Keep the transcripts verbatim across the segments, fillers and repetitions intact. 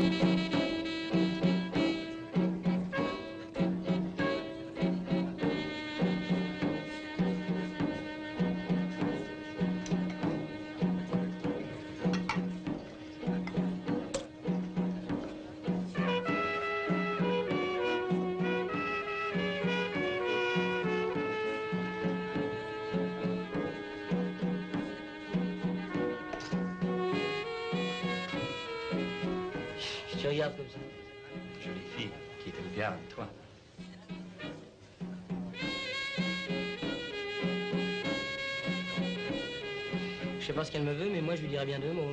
Tu regardes comme ça. Jolie fille qui te regarde, toi. Je sais pas ce qu'elle me veut, mais moi je lui dirais bien deux mots.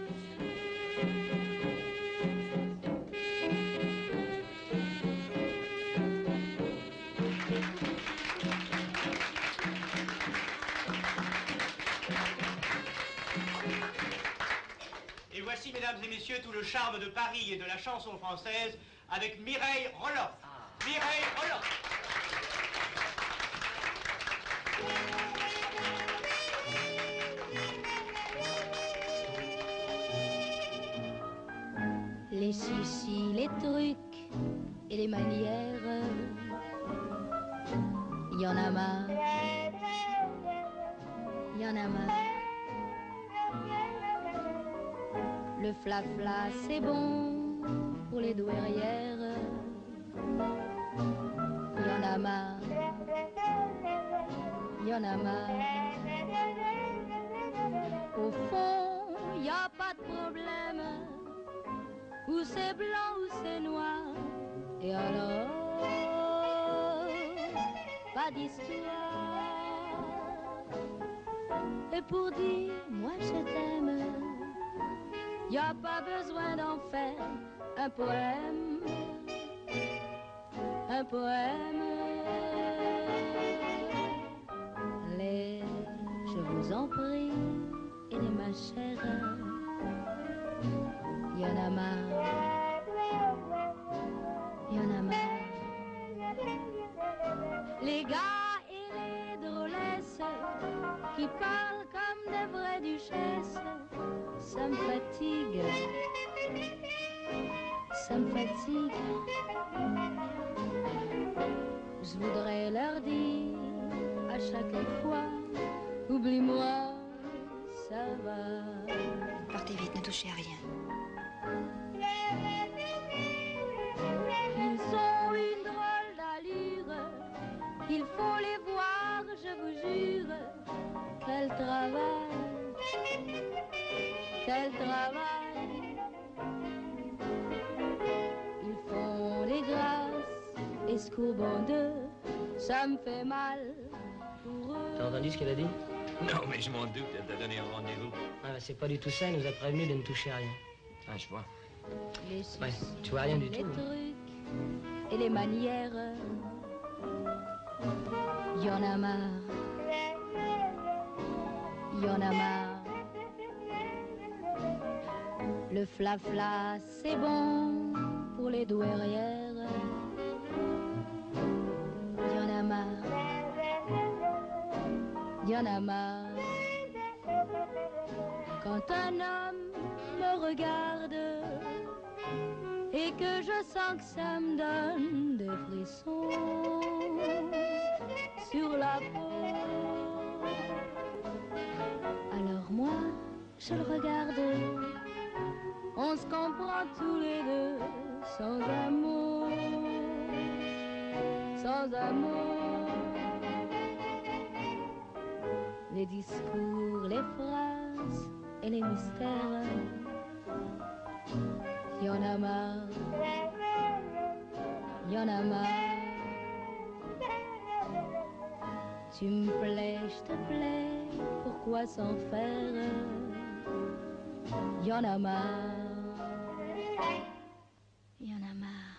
Et voici, mesdames et messieurs, tout le charme de Paris et de la chanson française avec Mireille Roloff. Ah. Mireille Roloff. Les chichis, les trucs et les manières, y en a marre, y en a marre. Le fla-fla, c'est bon pour les douairières, y en a marre, y en a marre. Au fond, y a pas de problème, ou c'est blanc ou c'est noir, et alors, pas d'histoire. Et pour dire, moi je t'aime, y a pas besoin d'en faire un poème, un poème. Les, je vous en prie, et les ma chère, y en a marre, y en a marre. Les gars et les drôlesses qui parlent comme des vraies duchesses, ça me fatigue, ça me fatigue. Je voudrais leur dire à chaque fois, oublie-moi, ça va. Partez vite, ne touchez à rien. Ils ont une drôle d'allure, il faut les voir, je vous jure. Quel travail, quel travail. Ils font des grâces et se courbent en deux, ça me fait mal pour eux. T'as entendu ce qu'elle a dit? Non, mais je m'en doute, elle t'a donné un rendez-vous. Ah, bah, c'est pas du tout ça, elle nous a prévenu de ne toucher à rien. Ah, je vois. Les Ouais, tu vois rien du les tout. trucs et les manières, y en a marre, y en a marre. Le fla-fla, c'est bon pour les douairières, y en a marre, y en a marre. Quand un homme me regarde et que je sens que ça me donne des frissons sur la peau, alors moi je le regarde, on se comprend tous les deux sans un mot, sans un mot. Les discours, les phrases et les mystères, y en a marre, y en a marre. Tu me plais, je te plais, pourquoi s'en faire? Y en a marre, y en a marre.